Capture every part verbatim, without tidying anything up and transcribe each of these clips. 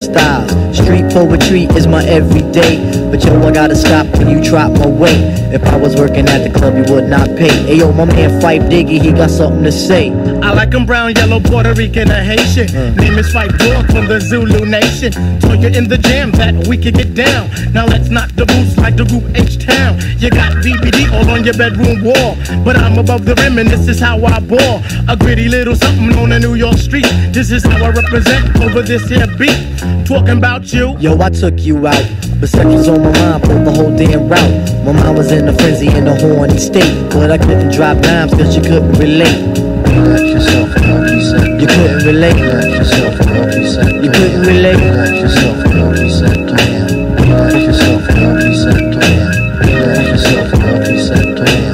style. Street poetry is my everyday, but yo, I gotta stop when you drop my weight. If I was working at the club, you would not pay. Hey yo, my man Fife Diggy, he got something to say. I like him brown, yellow, Puerto Rican, or Haitian. Mm. Name is Fife Dog from the Zulu Nation. Told you in the jam that we could get down. Now let's knock the boots like the group H-Town. You got B B D all on your bedroom wall, but I'm above the rim and this is how I ball. A gritty little something on a New York street. This is how I represent over this here beat. Talking about you. Yo, I took you out, but sex was on my mind for the whole damn route. My mind was in a frenzy in a horny state, but I couldn't drop dimes cause you couldn't relate. Relax yourself, he said. You couldn't relate. Relax yourself, he said. You couldn't relate. Relax yourself, he said. Relax yourself, he said. Relax yourself, he said.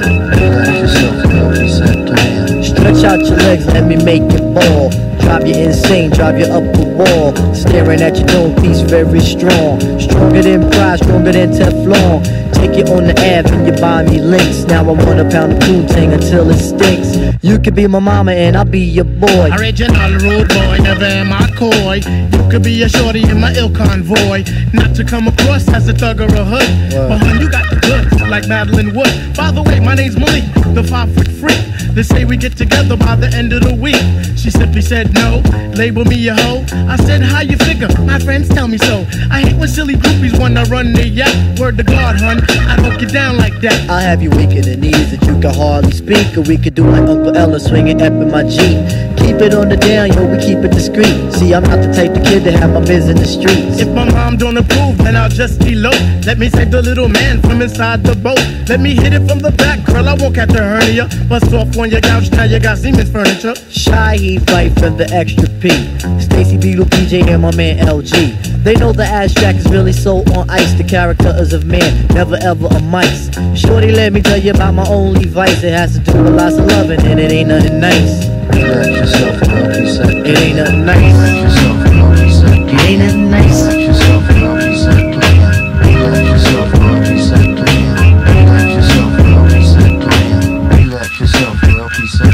Relax yourself, he said. Stretch out your legs, let me make you ball. Drive you insane, drive you up the wall. Staring at your dome piece, very strong. Stronger than pride, stronger than Teflon. Take it on the Ave and you buy me links. Now I want a pound of poontang until it stinks. You could be my mama and I'll be your boy. Original rude boy, never am I coy. You could be a shorty in my ill convoy. Not to come across as a thug or a hood, what? But hun, you got the goods like Madeline Wood. By the way, my name's Malik, the five foot freak. They say we get together by the end of the week. She simply said no, label me a hoe. I said how you figure, my friends tell me so. I hate when silly groupies wanna run the yacht. Word to God, hun, I don't get down like that. I'll have you weak in the knees that you can hardly speak. Or we could do like Uncle Ella swinging up in my Jeep. Keep it on the down, yo, we keep it discreet. See, I'm not the type of kid to have my biz in the streets. If my mom don't approve, then I'll just elope. Let me save the little man from inside the boat. Let me hit it from the back, girl, I won't catch a hernia. Bust off on your couch, now you got Siemens furniture. Shy, he fight for the extra P. Stacy Beetle, P J, and my man L G. They know the ass jack is really so on ice. The character is of man, never ever a mice. Shorty, let me tell you about my only vice. It has to do with lots of loving and it ain't nothing nice. Relax yourself, he said. It ain't nothing nice. Relax yourself, he said. It ain't nothing nice. Relax yourself, he said. Relax yourself, he said. Relax yourself, he said. Relax yourself, he said.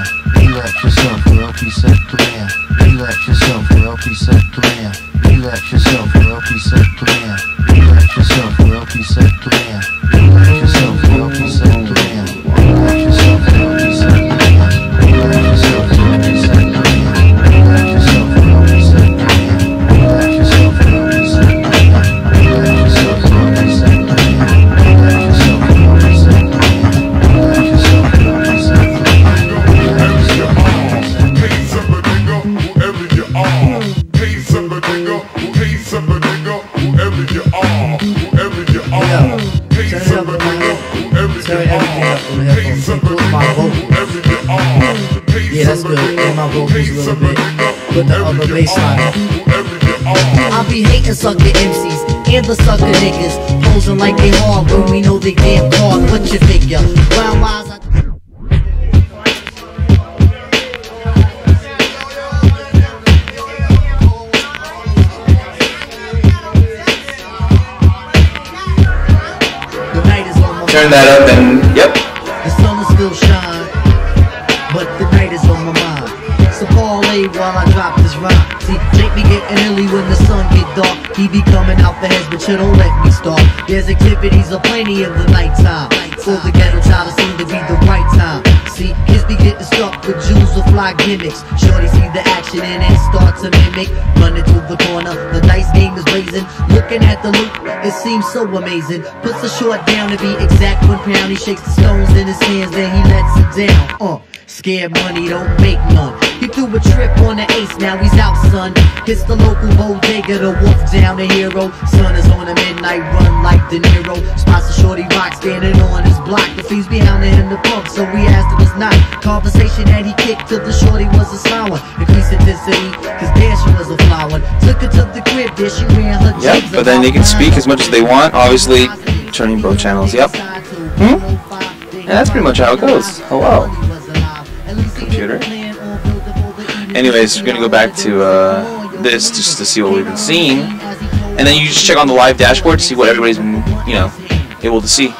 Relax yourself, he said. Relax yourself, he said. Relax yourself, he said. Relax yourself, he said. Relax yourself, he said. Relax yourself, he said. Yeah, that's good. And my vocals a little bit. Put the other bass line up. I be hating sucker M Cs and the sucker niggas, posing like they hard when we know they damn hard. What you figure? Round wise, I turn that up and yep. The sun will still shine, but the night is on my mind. So parlay while I drop this rhyme. See, Jake be getting illy when the sun get dark. He be coming out the heads, but you don't let me start. There's activities aplenty in the nighttime. For the ghetto child, it seem to be the right time. See, kids be getting stuck with jewels or fly gimmicks. Shorty see the action and then start to mimic. Running to the corner, the dice game is blazing. Looking at the loop, it seems so amazing. Puts the short down to be exact one pound. He shakes the stones in his hands, then he lets it down. Uh, scared money don't make none. He threw a trip on the ace, now he's out, son. Hits the local bodega to wolf down the hero. Sun is on a midnight run like De Niro. Spots a shorty rock standing on his block. The fiends behind him the pump, so we asked him it's not. Conversation that he kicked to the shorty was a sour. Increased intensity, cause there she was a flower. Took her to the crib, there she ran her Yep, but then they can speak as much as they want. Obviously, turning both channels. Yep. Hmm? And that's pretty much how it goes. Hello, computer. Anyways, we're gonna go back to uh, this just to see what we've been seeing, and then you just check on the live dashboard to see what everybody's been, you know, able to see.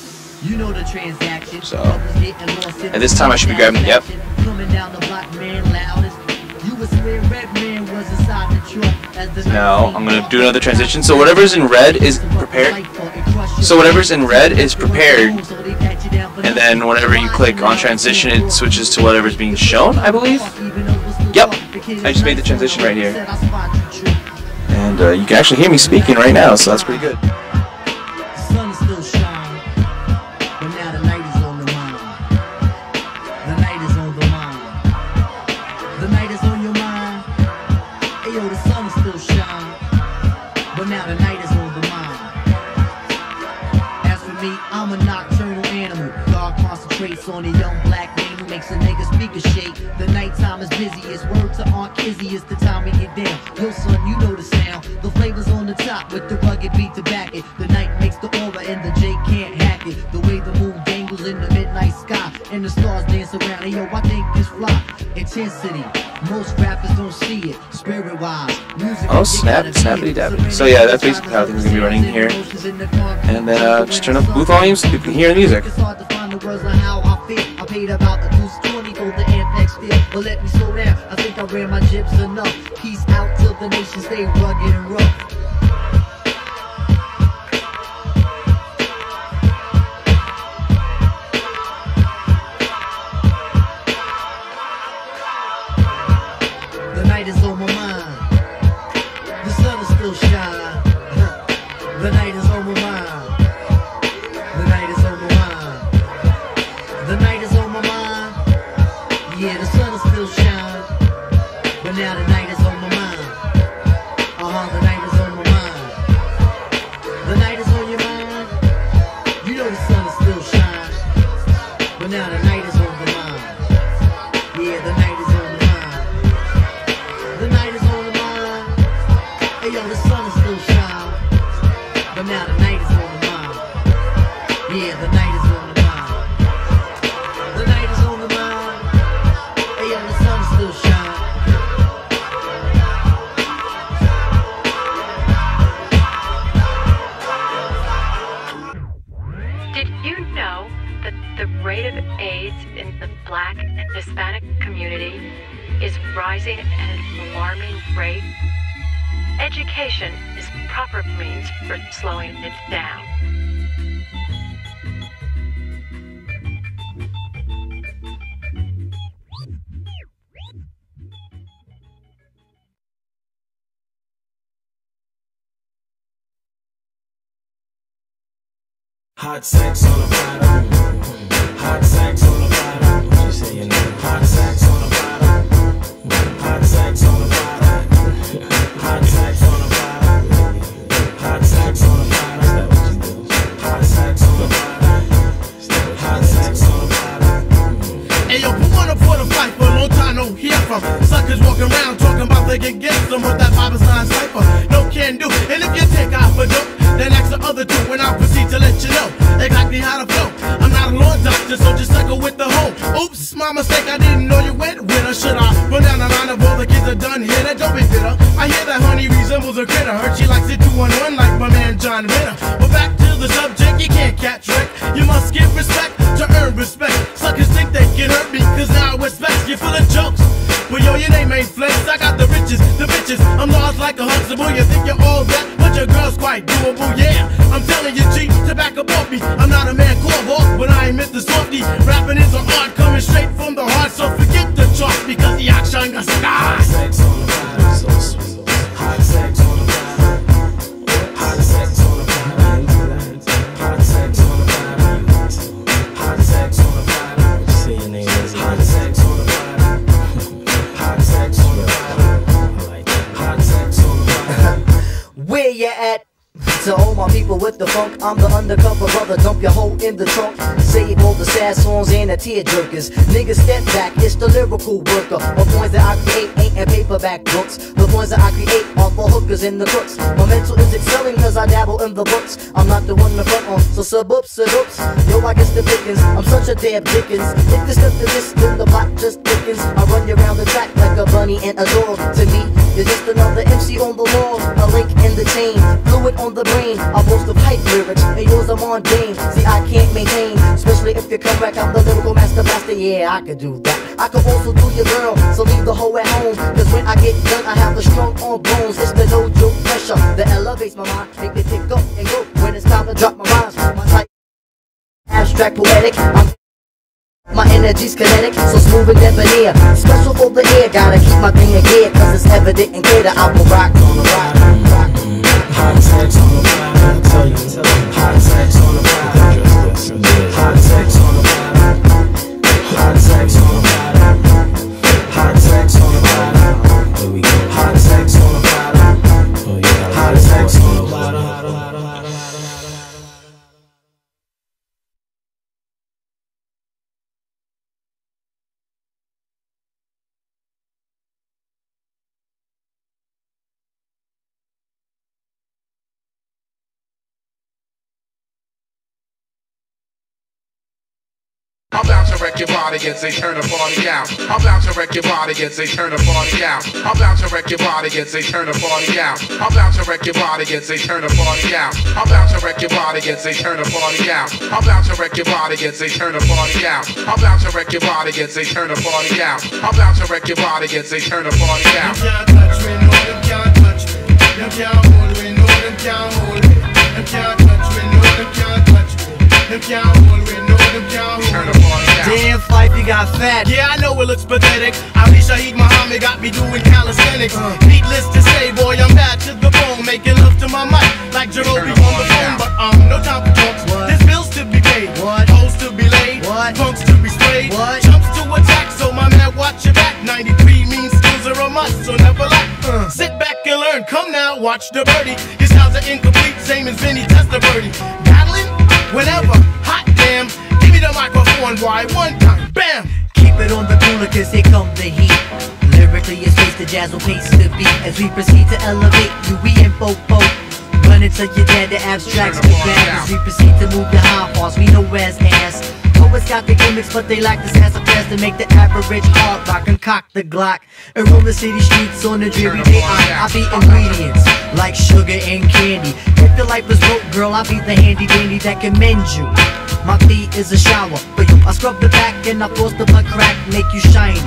So at this time, I should be grabbing. Yep. Now I'm gonna do another transition. So whatever's in red is prepared. So whatever's in red is prepared, and then whenever you click on transition, it switches to whatever's being shown, I believe. Yep, I just made the transition right here, and uh, you can actually hear me speaking right now, so that's pretty good. On a young black man who makes a nigga speaker shake. The nighttime is busy, it's word to Aunt Kizzy, it's the time we get down. Yo son, you know the sound. The flavor's on the top with the rugged beat to back it. The night makes the aura and the J can't hack it. The way the moon dangles in the midnight sky and the stars dance around. Hey yo, I think this fly. Intensity, most rappers don't see it. Spirit wise, music. Oh snap, snappity dabbity. So yeah, that's basically how things are gonna be running here. And then uh, just turn up the booth volume so people can hear the music. Words on how I feel. I paid about a two twenty for the Apex feel. But let me slow down. I think I ran my jibs enough. Peace out till the nation stay rugged and rough. The night is on my mind. The sun is still shining. The night is on my mind. The night is on my mind. The night is on my mind. Yeah, the sun is still shining, but now the night is on my mind. Uh-huh, the night is on my mind. The night is on your mind. You know the sun is still shining, but now the night is on my mind. Yeah, the night is on my mind. The night is on my mind. Hey yo, the sun is still shining, but now the night is on my mind. Yeah, the night is on my mind. Did you know that the rate of AIDS in the Black and Hispanic community is rising at an alarming rate? Education is proper means for slowing it down. Hot sex on a platter. Hot sex on a platter. What you say your name? Hot sex on a platter. Hot sex on a platter. Hot sex on a platter. Hot sex on a platter. Hot sex on a platter. Hot sex on a platter. Hey yo, put one up for the fight for a long time no hear from. Suckers walking around talking about they can get some with that Bobby Stein cipher. No can do. And if you take off a dope, then ask the other two when I proceed to let you know exactly how to flow. I'm not a law doctor, so just suckle with the hoe. Oops, my mistake, I didn't know you went with her. Should I run down the line of all the kids are done here? That don't be bitter. I hear that honey resembles a critter. Heard she likes it two on one like my man John Ritter. But back to the subject, you can't catch wreck. You must give respect to earn respect. Suckers think they can hurt me, cause now I respect you full of jokes. But yo, your name ain't Flex, I got the riches, the bitches. I'm large like a Huxtable, you think you're all that, but your girl's quite doable, yeah. I'm telling you, G, to back up off me. I'm not a man called but I ain't Mister Softy. Rapping is an art coming straight from the heart, so forget the chalk because the action got hot sex on the platter, so sweet. Hot sex on the platter. Hot sex on the platter. Hot sex on the platter. Hot sex on the platter. What you say your name is? Hot sex on the platter. Hot sex on the platter. I like that. Hot sex on the platter. Where you at? To all my people with the funk, I'm the undercover brother, dump your hoe in the trunk. Save all the sad songs and the tear jerkers. Niggas step back, it's the lyrical worker. The points that I create ain't in paperback books. The points that I create are for hookers and the crooks. My mental is excelling cause I dabble in the books. I'm not the one to front on, so sub ups, sub ups. Yo, I guess the Dickens, I'm such a damn Dickens. If you step to this, then the plot just thickens. I run you around the track like a bunny and a dog. To me, you're just another M C on the wall. A link in the chain, fluid on the brain. I boast of hype lyrics, and yours are mundane. See, I can't maintain, especially if you come back, I'm the lyrical master blaster. Yeah, I could do that. I could also do your girl, so leave the hoe at home. Cause when I get done, I have a strong arm bones. It's the no joke pressure that elevates my mind, make me pick up and go when it's time to drop my rhymes. My type abstract poetic, I'm my energy's kinetic, so smooth and debonair. Special for the air, gotta keep my thing in gear, cause it's evident and clear that I will rock on the rock. Hot sex on the platter, I tell you, hot sex on the platter, hot sex on the platter, hot sex on the platter, hot sex on the platter, here we go, hot sex on the platter, oh yeah, hot sex on the platter. I'm about to wreck your body and say turn the party out. I'm about to wreck your body and say turn the party out. I'm about to wreck your body and say turn the party out. I'm about to wreck your body and say turn the party out. I'm about to wreck your body and say turn the party out. I'm about to wreck your body and say turn the party out. I'm about to wreck your body and say turn the party out. I'm about to wreck your body and say turn the party out. You can't touch me, no, you can't touch me. You can't hold me, no, you can't hold me. You can't touch me, no, you can't touch me. You can't hold me, no, you can't hold me. Damn, Fife, you got fat. Yeah, I know it looks pathetic. Ali Shaheed Muhammad got me doing calisthenics. Uh. Needless to say, boy, I'm bad to the bone, making love to my mic like Jerobi on the phone. But um, no time for talks. What? There's bills to be paid, What? hoes to be laid, What? punks to be sprayed, What? jumps to attack. So my man, watch your back. ninety-three means skills are a must, so never lack. Uh. Sit back and learn. Come now, watch the birdie. His styles are incomplete, same as Vinny Testaverde. Battling whenever, hot damn. Give me the microphone, why? One time, bam. Keep it on the cooler, cause here come the heat. Lyrically, it's face the jazz will pace the beat. As we proceed to elevate you, we in fofo. Run into your dad, the abstracts go bad. As we proceed to move your high bars, we know where's ass. Poets got the gimmicks, but they lack the sass of class to make the average hard rock and cock the Glock. And roam the city streets on the dreary day. I, I be ingredients like sugar and candy. If your life is broke, girl, I be the handy dandy that can mend you. My feet is a shower, but you, I scrub the back and I force the blood crack, make you shiny.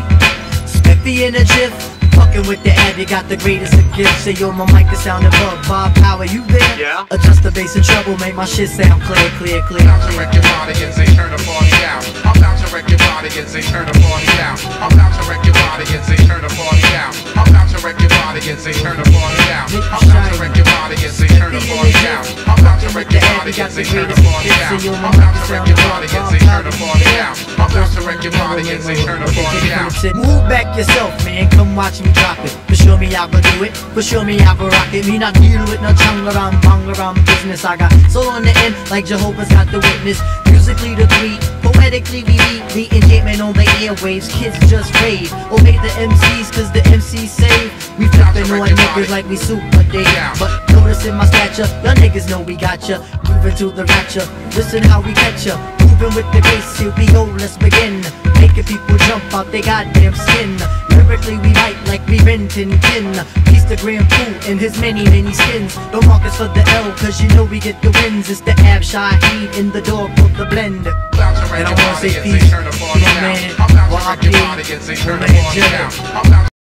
Spiffy in a jiff, fucking with the ab, you got the greatest of gifts. Say yo, my mic is sound above Bob Power, you there? Yeah. Adjust the bass and treble, make my shit sound clear, clear, clear. I'm about to wreck your body and say turn the party out. I'm about to wreck your body and say turn the party out. I'm about to wreck your body and say turn the party out. I'm about to wreck your body and say turn the party out. I'm about to wreck your body and say turn the party out. I'm about to wreck your body and say turn the party out. I'm about to wreck your body and say turn the party out. I'm about to wreck your body and say turn the party out. Move back yourself, man, come watch me drop it. For sure me I go do it, for sure me I go rock it. Me not deal with no chungaram, bungaram business. I got soul on the end, like Jehovah's got the witness. Musically the three, poetically we beat the enchantment on the airwaves. Kids just rave, obey the M Cs cause the M Cs save. We flippin' on niggas like we super day. But notice in my stature, y'all niggas know we got ya. Moving to the rapture, listen how we catch ya. Moving with the bass, here we go, let's begin. Making people jump out their goddamn skin. Lyrically we bite like we rent and kin. He's the Grand Poo in his many, many skins. Don't mark us for the L, cause you know we get the wins. It's the Ab Shaheed in the dog of the blend. And I wanna say peace to my man, Y P, my man Jimmy.